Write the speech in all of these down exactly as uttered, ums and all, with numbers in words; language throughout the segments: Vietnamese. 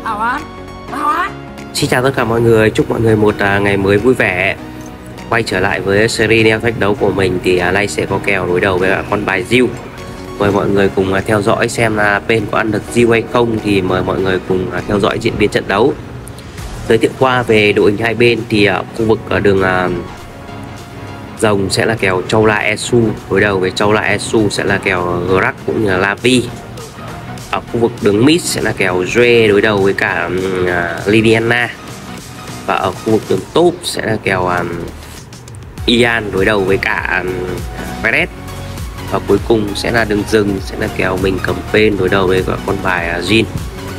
Xin chào tất cả mọi người, chúc mọi người một uh, ngày mới vui vẻ. Quay trở lại với series neo thách đấu của mình thì uh, nay sẽ có kèo đối đầu với uh, con bài Diêu. Mời mọi người cùng uh, theo dõi xem là uh, bên có ăn được Diêu hay không, thì mời mọi người cùng uh, theo dõi diễn biến trận đấu. Giới thiệu qua về đội hình hai bên thì ở uh, khu vực ở uh, đường uh, rồng sẽ là kèo Châu La Esu đối đầu với Châu La Esu sẽ là kèo Grack cũng như là Lavi. Ở khu vực đường mid sẽ là kèo Dre đối đầu với cả uh, Liliana. Và ở khu vực đường top sẽ là kèo um, Ian đối đầu với cả um, Perez. Và cuối cùng sẽ là đường rừng sẽ là kèo mình cầm pen đối đầu với cả con bài uh, Jin.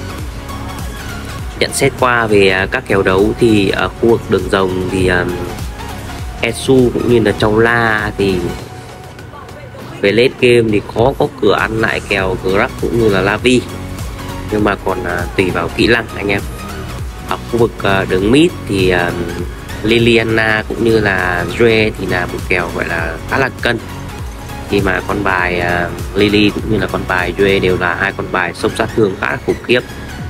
Nhận xét qua về uh, các kèo đấu thì ở khu vực đường rồng thì um, Esu cũng như là Châu La thì về late game thì khó có cửa ăn lại kèo Grack cũng như là Lavi, nhưng mà còn uh, tùy vào kỹ năng anh em. Ở khu vực uh, đường mid thì uh, Liliana cũng như là Dre thì là một kèo gọi là khá là cân, khi mà con bài uh, Lily cũng như là con bài Dre đều là hai con bài sốc sát thương khá là khủng khiếp.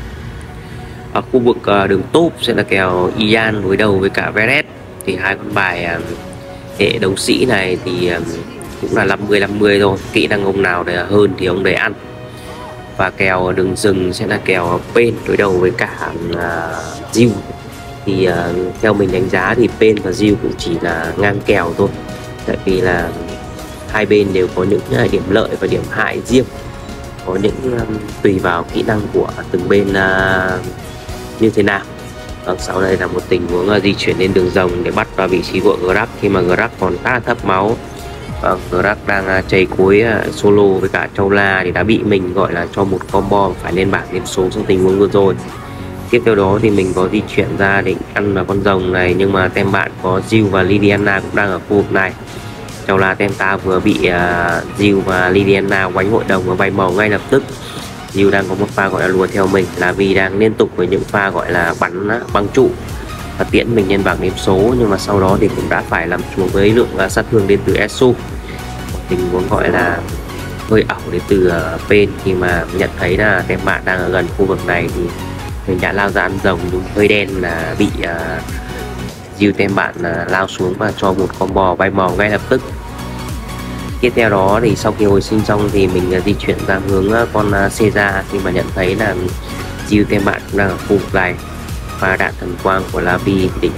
Ở khu vực uh, đường top sẽ là kèo Ian đối đầu với cả Perez, thì hai con bài uh, hệ đấu sĩ này thì uh, cũng là năm mươi năm mươi thôi, kỹ năng ông nào để hơn thì ông đấy ăn. Và kèo đường rừng sẽ là kèo Pen đối đầu với cả uh, Diêu, thì uh, theo mình đánh giá thì Pen và Diêu cũng chỉ là ngang kèo thôi, tại vì là hai bên đều có những uh, điểm lợi và điểm hại riêng, có những um, tùy vào kỹ năng của từng bên uh, như thế nào. Ở sau đây là một tình huống uh, di chuyển lên đường rồng để bắt vào vị trí của Grack, khi mà Grack còn khá là thấp máu. Vâng, Grack đang uh, chày cuối uh, solo với cả Châu La thì đã bị mình gọi là cho một combo phải lên bảng điểm số trong tình huống vừa rồi. Tiếp theo đó thì mình có di chuyển ra để ăn vào con rồng này, nhưng mà tem bạn có Diêu và Liliana cũng đang ở khu vực này. Châu La tem ta vừa bị uh, Diêu và Liliana quánh hội đồng và bay màu ngay lập tức. Diêu đang có một pha gọi là lùa theo mình, là vì đang liên tục với những pha gọi là bắn uh, băng trụ và tiễn mình lên bảng điểm số, nhưng mà sau đó thì cũng đã phải làm chuồng với lượng uh, sát thương đến từ Esu. Tình huống gọi là hơi ảo đến từ uh, Pen, khi mà nhận thấy là tem bạn đang ở gần khu vực này thì mình đã lao ra ăn rồng, đúng hơi đen là bị uh, Diêu tem bạn uh, lao xuống và cho một combo bay màu ngay lập tức. Tiếp theo đó thì sau khi hồi sinh xong thì mình uh, di chuyển ra hướng uh, con uh, Caesar, khi mà nhận thấy là Diêu tem bạn cũng đang ở khu vực này và đạn thần quang của Lavi định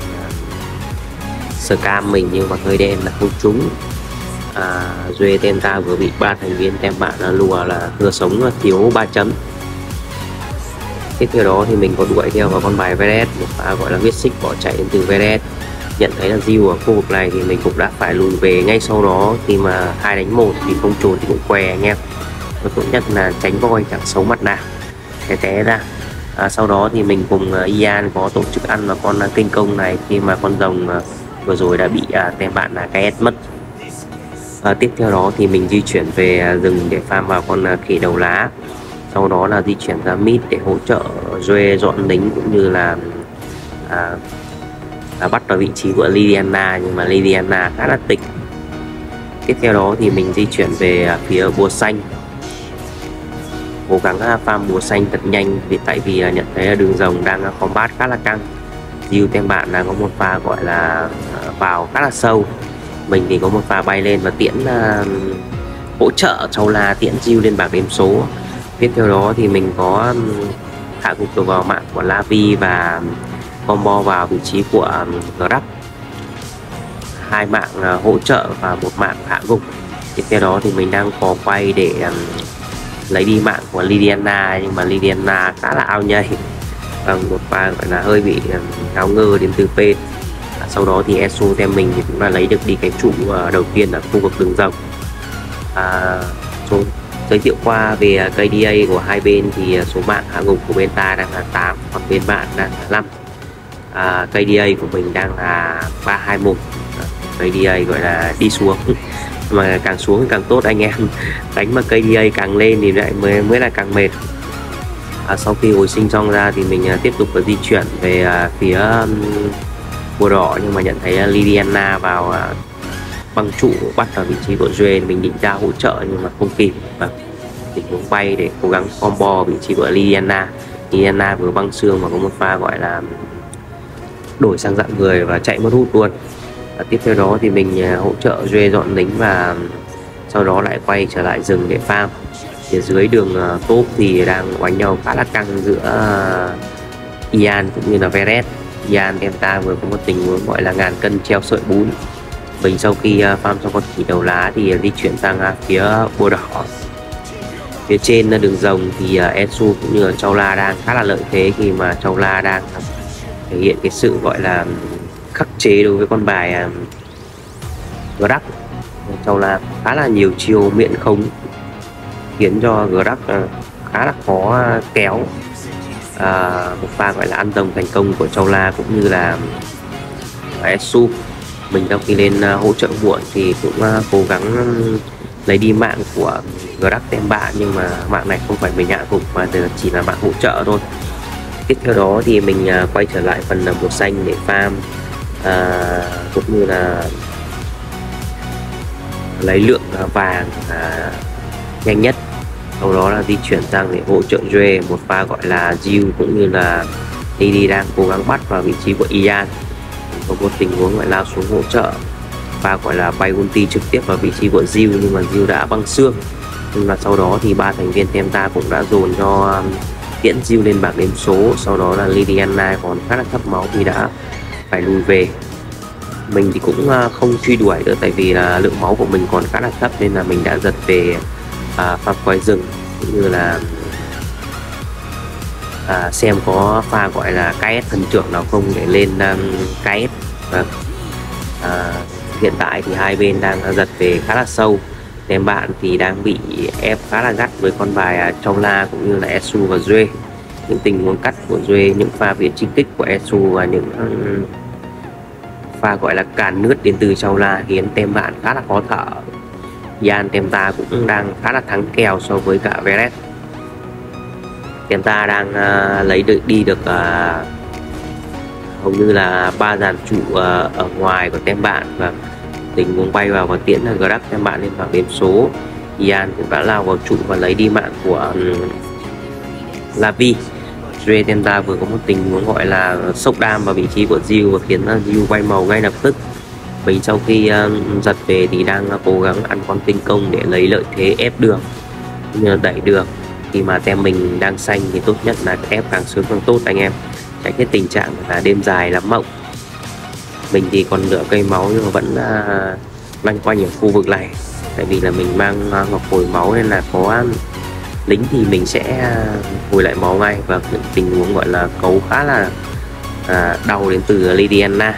uh, scam mình, nhưng mà hơi đen là không trúng. À, Duê tem ta vừa bị ba thành viên tem bạn là lùa là thừa sống thiếu ba chấm. Tiếp theo đó thì mình có đuổi theo vào con bài Perez, một pha gọi là huyết xích bỏ chạy đến từ Perez. Nhận thấy là Diêu ở khu vực này thì mình cũng đã phải lùi về ngay sau đó, khi mà hai đánh một thì không trốn thì cũng què anh em. Và tốt nhất là tránh voi chẳng xấu mặt nào té té ra. À, sau đó thì mình cùng uh, Ian có tổ chức ăn vào con uh, kinh công này, khi mà con rồng uh, vừa rồi đã bị uh, tem bạn là cái mất. À, tiếp theo đó thì mình di chuyển về rừng để farm vào con khỉ đầu lá, sau đó là di chuyển ra mid để hỗ trợ Dre dọn lính cũng như là à, à, bắt vào vị trí của Liliana, nhưng mà Liliana khá là tịch. Tiếp theo đó thì mình di chuyển về phía bùa xanh, cố gắng farm bùa xanh thật nhanh, vì tại vì nhận thấy là đường rồng đang combat khá là căng. Diêu tem bạn đang có một pha gọi là vào khá là sâu, mình thì có một pha bay lên và tiễn uh, hỗ trợ Châu La tiễn Diêu lên bảng điểm số. Tiếp theo đó thì mình có um, hạ gục được vào mạng của Lavi và combo vào vị trí của um, Grack, hai mạng uh, hỗ trợ và một mạng hạ gục. Tiếp theo đó thì mình đang có quay để um, lấy đi mạng của Liliana, nhưng mà Liliana khá là ao nhây bằng một pha gọi là hơi bị um, ngáo ngơ đến từ Pen. Sau đó thì Esu tem mình thì cũng đã lấy được đi cái trụ đầu tiên ở khu vực đường rồng. À, số, giới thiệu qua về ca đê a của hai bên thì số mạng hạ gục của bên ta đang là tám, còn bên bạn đang là năm. À, ca đê a của mình đang là ba hai một, ca đê a gọi là đi xuống mà càng xuống càng tốt anh em, đánh mà ca đê a càng lên thì lại mới mới là càng mệt. À, sau khi hồi sinh xong ra thì mình tiếp tục di chuyển về phía bùa đỏ, nhưng mà nhận thấy Liliana vào uh, băng trụ bắt vào vị trí của Dre, mình định ra hỗ trợ nhưng mà không kịp, và tình huống bay để cố gắng combo vị trí của Liliana. Liliana vừa băng xương và có một pha gọi là đổi sang dạng người và chạy mất hút luôn. Và tiếp theo đó thì mình hỗ trợ Dre dọn lính và sau đó lại quay trở lại rừng để farm. Phía dưới đường top thì đang đánh nhau khá là căng giữa Ian cũng như là Veret. Ian Tenta vừa có một tình huống gọi là ngàn cân treo sợi bún. Mình sau khi farm xong con khỉ đầu lá thì di chuyển sang phía bùa đỏ. Phía trên đường rồng thì Ensu cũng như là Châu La đang khá là lợi thế khi mà Châu La đang thể hiện cái sự gọi là khắc chế đối với con bài Grack. Châu La khá là nhiều chiêu miễn khống khiến cho Grack khá là khó kéo. À, một pha gọi là ăn đồng thành công của Châu La cũng như là Ensu. Mình sau khi lên hỗ trợ muộn thì cũng cố gắng lấy đi mạng của Grack tem bạn, nhưng mà mạng này không phải mình hạ gục mà chỉ là mạng hỗ trợ thôi. Tiếp theo đó thì mình quay trở lại phần màu xanh để farm à, cũng như là lấy lượng vàng à, nhanh nhất. Sau đó là di chuyển sang để hỗ trợ Dre, một pha gọi là Jill cũng như là Lily đang cố gắng bắt vào vị trí của Ian. Có một tình huống gọi lao xuống hỗ trợ, pha gọi là bay ulti trực tiếp vào vị trí của Jill, nhưng mà Jill đã băng xương. Nhưng mà sau đó thì ba thành viên Tenta cũng đã dồn cho tiễn Jill lên bảng đếm số. Sau đó là Liliana còn khá là thấp máu thì đã phải lùi về. Mình thì cũng không truy đuổi được tại vì là lượng máu của mình còn khá là thấp, nên là mình đã giật về à, farm quái rừng cũng như là à, xem có pha gọi là ca ét thần trưởng nào không để lên um, ca ét. Và à, hiện tại thì hai bên đang giật về khá là sâu. Tem bạn thì đang bị ép khá là gắt với con bài Châu La cũng như là Ensu và Dre. Những tình huống cắt của Dre, những pha viện chinh kích của Ensu và những um, pha gọi là càn nước đến từ Châu La khiến tem bạn khá là khó thở. Ian Tenta cũng đang khá là thắng kèo so với cả Veret. Tenta đang uh, lấy được đi được uh, hầu như là ba dàn trụ uh, ở ngoài của tem bạn, và tình huống bay vào và tiễn là Grack tem bạn lên bảng đếm số. Ian cũng đã lao vào trụ và lấy đi mạng của um, Lavi. Dre Tenta vừa có một tình huống gọi là sốc đam vào vị trí của Jill và khiến Jill quay màu ngay lập tức. Mình sau khi uh, giật về thì đang uh, cố gắng ăn con tinh công để lấy lợi thế ép đường như là đẩy đường. Khi mà tem mình đang xanh thì tốt nhất là ép càng sớm càng tốt anh em, tránh cái tình trạng là đêm dài lắm mộng. Mình thì còn nửa cây máu nhưng mà vẫn uh, loanh quanh ở khu vực này, tại vì là mình mang uh, ngọc hồi máu nên là có uh, lính thì mình sẽ uh, hồi lại máu ngay. Và những tình huống gọi là cấu khá là uh, đau đến từ Liliana.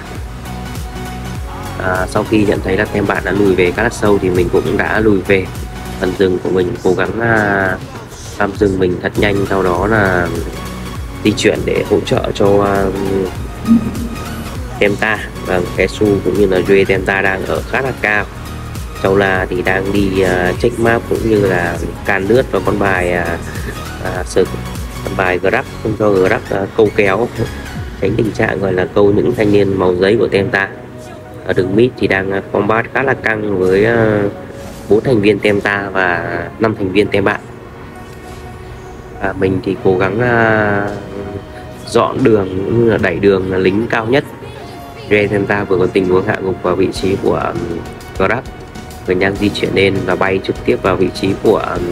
À, sau khi nhận thấy là tem bạn đã lùi về khá là sâu thì mình cũng đã lùi về phần rừng của mình, cố gắng farm uh, rừng mình thật nhanh, sau đó là di chuyển để hỗ trợ cho uh, Tenta. Và Ensu cũng như là Dre Tenta đang ở khá là cao. Châu La thì đang đi uh, check map cũng như là càn lướt vào con bài uh, uh, sự, con bài Grack, không cho Grack uh, câu kéo, tránh tình trạng gọi là câu những thanh niên màu giấy của Tenta. Ở đường mid thì đang combat khá là căng với bốn uh, thành viên Tenta và năm thành viên tem bạn. À, mình thì cố gắng uh, dọn đường cũng như là đẩy đường là lính cao nhất. Dre Tenta vừa có tình huống hạ gục vào vị trí của um, Grack. Mình đang di chuyển lên và bay trực tiếp vào vị trí của um,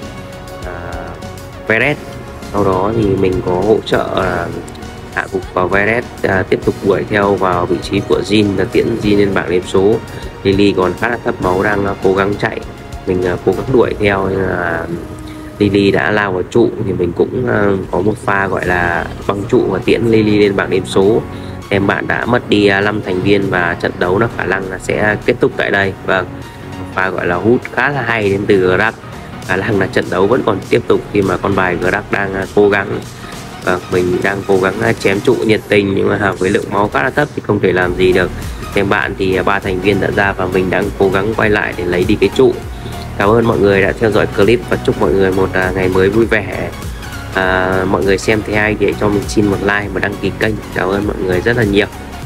uh, Veret. Sau đó thì mình có hỗ trợ uh, hạ gục vào Veret, à, tiếp tục đuổi theo vào vị trí của Jin là tiễn Jin lên bảng đếm số. Lily còn khá là thấp máu đang uh, cố gắng chạy, mình uh, cố gắng đuổi theo. uh, Lily đã lao vào trụ thì mình cũng uh, có một pha gọi là băng trụ và tiễn Lily lên bảng đếm số. Em bạn đã mất đi uh, năm thành viên và trận đấu nó khả năng là sẽ kết thúc tại đây. Vâng, pha gọi là hút khá là hay đến từ Grack. Khả năng là trận đấu vẫn còn tiếp tục khi mà con bài Grack đang uh, cố gắng. Và mình đang cố gắng chém trụ nhiệt tình, nhưng mà với lượng máu khá là thấp thì không thể làm gì được. Thêm bạn thì ba thành viên đã ra và mình đang cố gắng quay lại để lấy đi cái trụ. Cảm ơn mọi người đã theo dõi clip và chúc mọi người một ngày mới vui vẻ. À, mọi người xem thấy hay thì hãy cho mình xin một like và đăng ký kênh. Cảm ơn mọi người rất là nhiều.